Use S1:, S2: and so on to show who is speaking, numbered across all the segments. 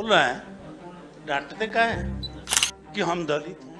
S1: बोल रहे हैं, डांटते का है कि हम दलित हैं।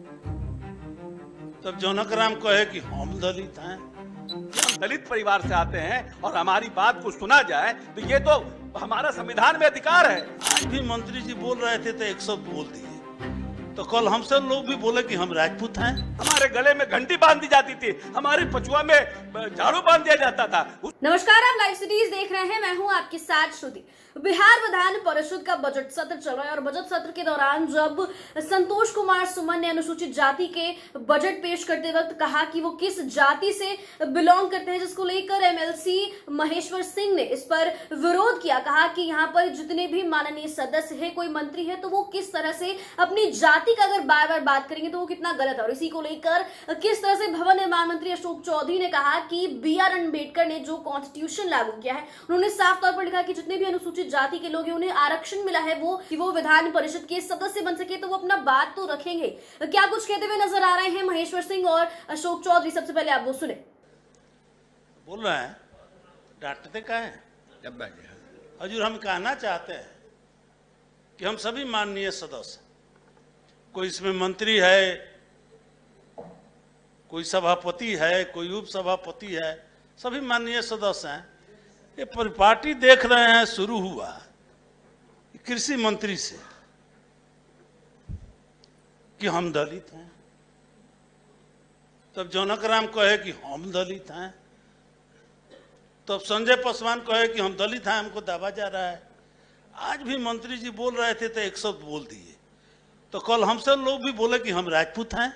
S1: तब जनक राम कहे कि हम दलित हैं।
S2: हम दलित परिवार से आते हैं और हमारी बात को सुना जाए तो ये तो हमारा संविधान में अधिकार है।
S1: आज भी मंत्री जी बोल रहे थे तो एक शब्द बोल दिए, तो कल हमसे लोग भी बोले कि हम राजपूत हैं।
S2: हमारे गले में घंटी बांध दी जाती थी, हमारे पछुआ में झाड़ू बांध दिया जाता था।
S3: नमस्कार, आप लाइव सिटीज देख रहे हैं। मैं हूं आपके साथ श्रुति। बिहार विधान परिषद का बजट सत्र चल रहा है और बजट सत्र के दौरान जब संतोष कुमार सुमन ने अनुसूचित जाति के बजट पेश करते वक्त कहा कि वो किस जाति से बिलोंग करते हैं, जिसको लेकर एमएलसी महेश्वर सिंह ने इस पर विरोध किया। कहा कि यहाँ पर जितने भी माननीय सदस्य है, कोई मंत्री है, तो वो किस तरह से अपनी जाति का अगर बार बार बात करेंगे तो वो कितना गलत है। और इसी को लेकर किस तरह से भवन निर्माण मंत्री अशोक चौधरी ने कहा कि BR अम्बेडकर ने जो कॉन्स्टिट्यूशन लागू किया है, उन्होंने साफ तौर पर लिखा कि जितने भी अनुसूचित जाति के लोग हैं उन्हें आरक्षण मिला है, वो विधान परिषद के सदस्य बन सके, तो वो अपना बात तो रखेंगे। क्या कुछ कहते हुए नजर आ रहे हैं महेश्वर सिंह और अशोक चौधरी, सबसे पहले आप वो सुने।
S1: बोल रहे हैं, डांटते का है। हजूर, हम कहना चाहते हैं कि हम सभी माननीय सदस्य, कोई इसमें मंत्री है, कोई सभापति है, कोई उप सभापति है, सभी माननीय सदस्य हैं। ये परिपाटी देख रहे हैं, शुरू हुआ कृषि मंत्री से कि हम दलित हैं। तब जनक राम कहे कि हम दलित हैं। तब संजय पासवान कहे कि हम दलित हैं, हमको दावा जा रहा है। आज भी मंत्री जी बोल रहे थे तो एक शब्द बोल दिए, तो कल हमसे लोग भी बोले कि हम राजपूत हैं।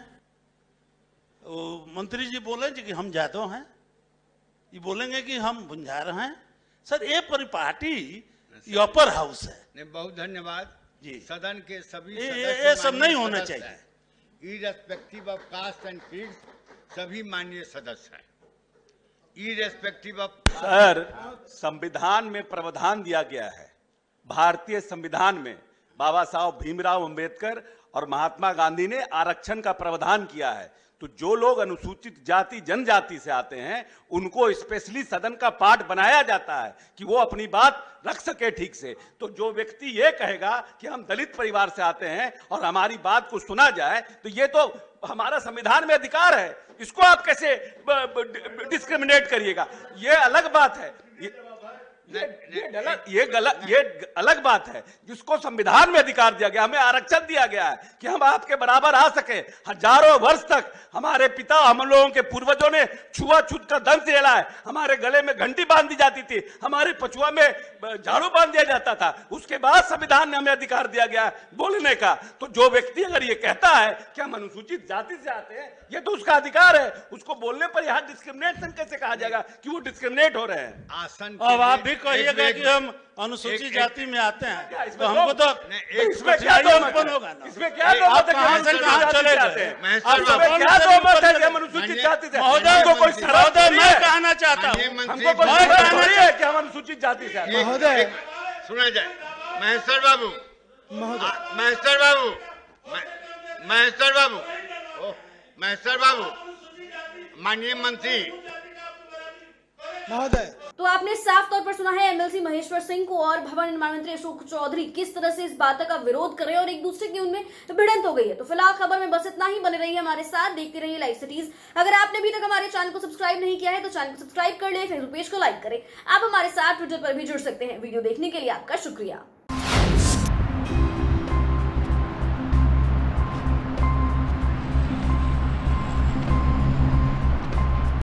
S1: मंत्री जी बोले कि हम जादव हैं, ये बोलेंगे कि हम बंजार हैं। सर, ये परिपाटी ये अपर हाउस है।
S4: बहुत धन्यवाद जी। सदन के सभी
S1: ये सब नहीं होना चाहिए।
S4: Irrespective of caste and creed सभी माननीय सदस्य हैं। इररेस्पेक्टिव ऑफ
S2: सर, संविधान में प्रावधान दिया गया है। भारतीय संविधान में बाबा साहब भीमराव अंबेडकर और महात्मा गांधी ने आरक्षण का प्रावधान किया है। तो जो लोग अनुसूचित जाति जनजाति से आते हैं उनको स्पेशली सदन का पार्ट बनाया जाता है कि वो अपनी बात रख सके ठीक से। तो जो व्यक्ति ये कहेगा कि हम दलित परिवार से आते हैं और हमारी बात को सुना जाए तो ये तो हमारा संविधान में अधिकार है। इसको आप कैसे डिस्क्रिमिनेट करिएगा? ये अलग बात है। ये अलग बात है जिसको संविधान में अधिकार दिया गया, हमें आरक्षण दिया गया है कि हम आपके बराबर आ सके। हजारों वर्ष तक हमारे पिता, हम लोगों के पूर्वजों ने छुआछूत का दंश झेला है। हमारे गले में घंटी बांध दी जाती थी, हमारे पछुआ में झाड़ू बांध दिया जाता था। उसके बाद संविधान ने हमें अधिकार दिया गया बोलने का। तो जो व्यक्ति अगर ये कहता है कि हम अनुसूचित जाति से आते हैं, ये तो उसका अधिकार है। उसको बोलने पर यहाँ डिस्क्रिमिनेशन कैसे कहा जाएगा कि वो डिस्क्रिमिनेट हो रहे हैं?
S4: आसन
S1: अब आप भी कहिएगा कि हम अनुसूचित जाति में आते हैं, तो हमको तो
S2: इसमें क्या
S1: उत्पन्न होगा ना।
S2: इसमें क्या दो
S1: कहां से कहां चले जाते हैं?
S2: क्या दो मत है कि हम अनुसूचित जाति से?
S1: महोदय,
S2: कोई
S1: महोदय, मैं कहना चाहता हूँ,
S2: हमको कोई शर्म नहीं है कि हम अनुसूचित जाति से आते हैं।
S4: महोदय, सुना जाए। महेश्वर बाबू, महेश्वर बाबू, महेश्वर बाबू, महेश्वर बाबू, माननीय मंत्री
S3: महोदय। तो आपने साफ तौर पर सुना है एमएलसी महेश्वर सिंह को और भवन निर्माण मंत्री अशोक चौधरी किस तरह से इस बात का विरोध कर रहे हैं और एक दूसरे की उनमें भिड़ंत हो गई है। तो फिलहाल खबर में बस इतना ही। बने रहिए हमारे साथ, देखते रहिए लाइव सिटीज। अगर आपने अभी तक हमारे चैनल को सब्सक्राइब नहीं किया है तो चैनल को सब्सक्राइब कर ले, फेसबुक पेज को लाइक करें। आप हमारे साथ ट्विटर पर भी जुड़ सकते हैं। वीडियो देखने के लिए आपका शुक्रिया।